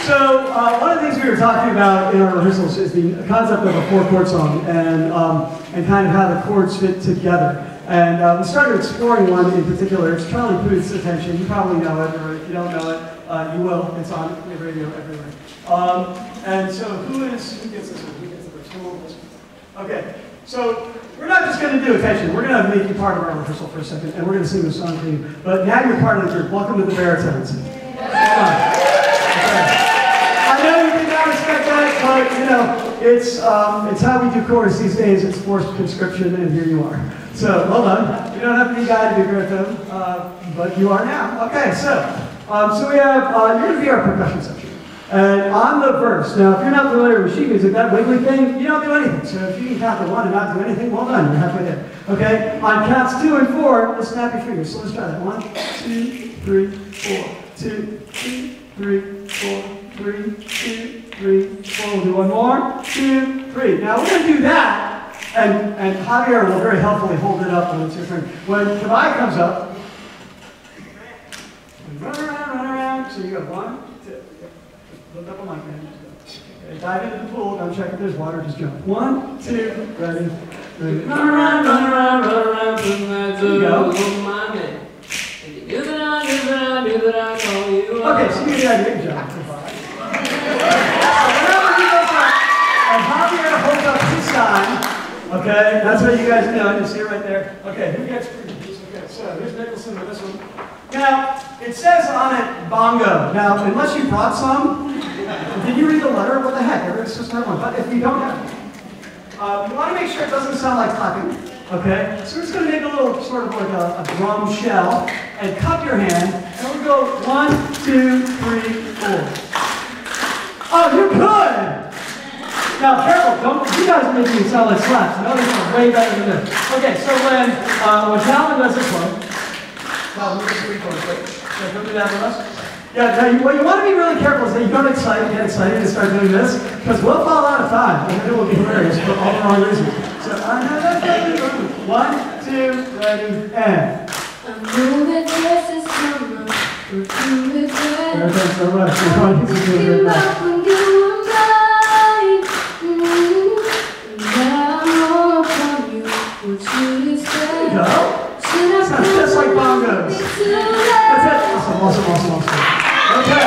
One of the things we were talking about in our rehearsals is the concept of a four-chord song and kind of how the chords fit together. And we started exploring one in particular. It's Charlie Puth's Attention. You probably know it, or if you don't know it, you will. It's on the radio everywhere. And so who gets this one? Who gets the first one? Okay, so we're not just going to do Attention. We're going to make you part of our rehearsal for a second, and we're going to sing this song for you. But now you're part of the group. Welcome to the Baritones. Come on. I know you did not expect that, but you know, it's how we do chorus these days. It's forced conscription, and here you are. So, hold on. You don't have to be a guy to be a baritone, but you are now. Okay, so we have, you're going to be our percussion section. And on the verse, now if you're not familiar with sheet music, that wiggly thing, you don't do anything. So if you can count to 1 and not do anything, well done, you're halfway there. Okay, on counts 2 and 4, let's snap your fingers. So let's try that. 1, 2, 3, 4, 2, 3, 4, 3, 2, 3, 4. We'll do one more. 2, 3. Now we're going to do that. And Javier will very helpfully hold it up when it's your turn. When Kavai comes up, run around. So you go 1, 2. Look up on my hand. Okay, dive into the pool. Don't check if there's water. Just jump. 1, 2, ready. Run around. There you go. Okay, so you get the idea. Good job. And Javier holds up his side. Okay, that's what you guys know. You see it right there. Okay, who gets previews? Okay, so here's Nicholson with this one. Now, it says on it bongo. Now, unless you brought some, did you read the letter? What the heck? Everyone's just have one. But if you don't have one, you want to make sure it doesn't sound like clapping. Okay, so we're just going to make a little sort of like a drum shell and cup your hand, and we'll go 1, 2, 3, 4. Oh, you're good! Now, careful, you guys are making it sound like slaps. No, this is way better than this. Okay, so when Calvin does this one, well, we'll just record it. So come do that with us. Yeah, now what you want to be really careful is that you don't get excited and start doing this, because we'll fall out of time, and it will be hilarious for all the wrong reasons. So, 1, 2, ready, and. I know that this is summer, we're doing good. Thanks so much. Give up when you were mine. Now I'm all upon you. What should it say? There you go. Sounds just like bongos. That's it. Awesome. Okay.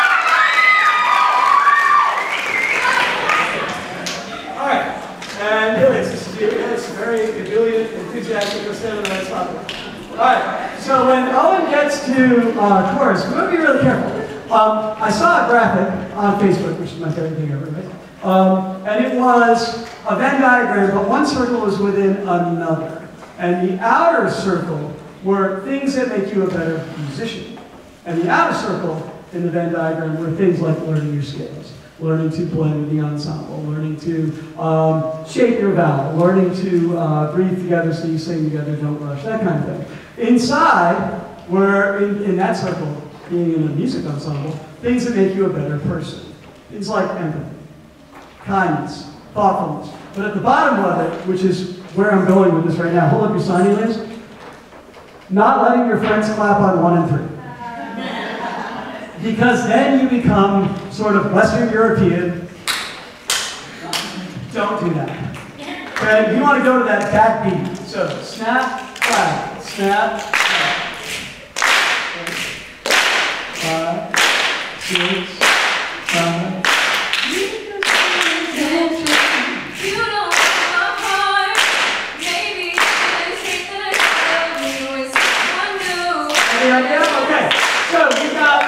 All right. And Billy, this is you. It's very ebullient, enthusiastic. Let's stand on the right spot. All right. So when Owen gets to chorus, we want to be really careful. I saw a graphic on Facebook, which is my favorite thing ever, right? And it was a Venn diagram, but one circle was within another. And the outer circle were things that make you a better musician. And the outer circle in the Venn diagram were things like learning your scales, learning to blend with the ensemble, learning to shape your vowel, learning to breathe together so you sing together, don't rush, that kind of thing. Inside were, in that circle, being in a music ensemble, things that make you a better person. Things like empathy, kindness, thoughtfulness. But at the bottom of it, which is where I'm going with this right now, hold up your signing list. Not letting your friends clap on 1 and 3. Because then you become sort of Western European. Don't do that. Okay, you want to go to that backbeat. So snap, clap, snap, clap. 5, 6, 5. Okay, so we got.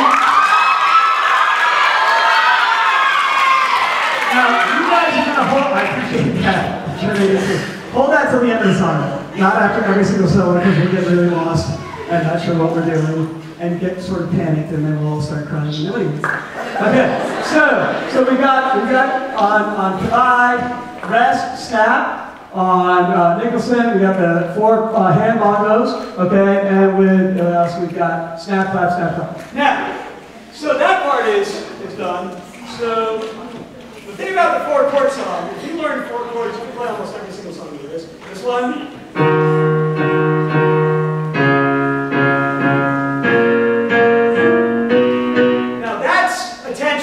Now, you guys are going to hold. I appreciate that. Hold that till the end of the song. Not after every single solo, because we'll get really lost and not sure what we're doing and get sort of panicked, and then we'll all start crying. Okay, so we got on Kai, rest, snap. On Nicholson, we got the 4 hand bongos, okay, and with else we've got snap, clap, snap, clap. Now, so that part is done. So the thing about the 4-chord song, if you learn 4 chords, you can play almost every single song with this. This one. Now that's attention.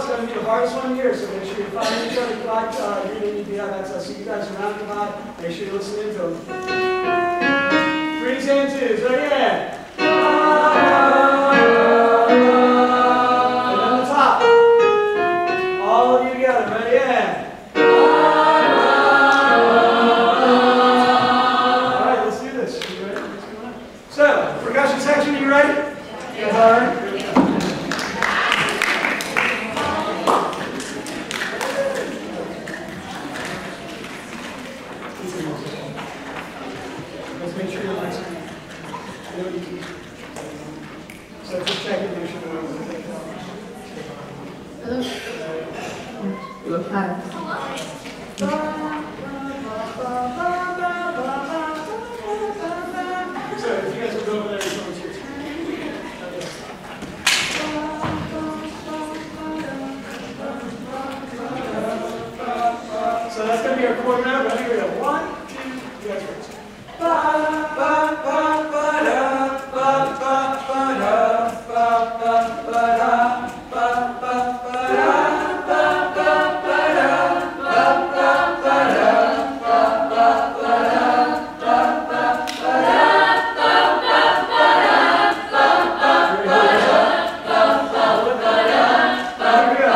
going to be the hardest one here, so make sure you find each other. You didn't need to have access, so you guys around the by. Make sure you listen into them. 3s and 2s, right here. And then the top. All of you together, right here. All right, let's do this. You ready? So, percussion section, you ready? You guys all right? Let's make sure you're listening. So just check and make sure the ones that they come. Hello. Hi. So if you guys will go over there, you're going to your So that's going to be our chord now. Ready? Here we go. 1, 2, you guys first. Here we go.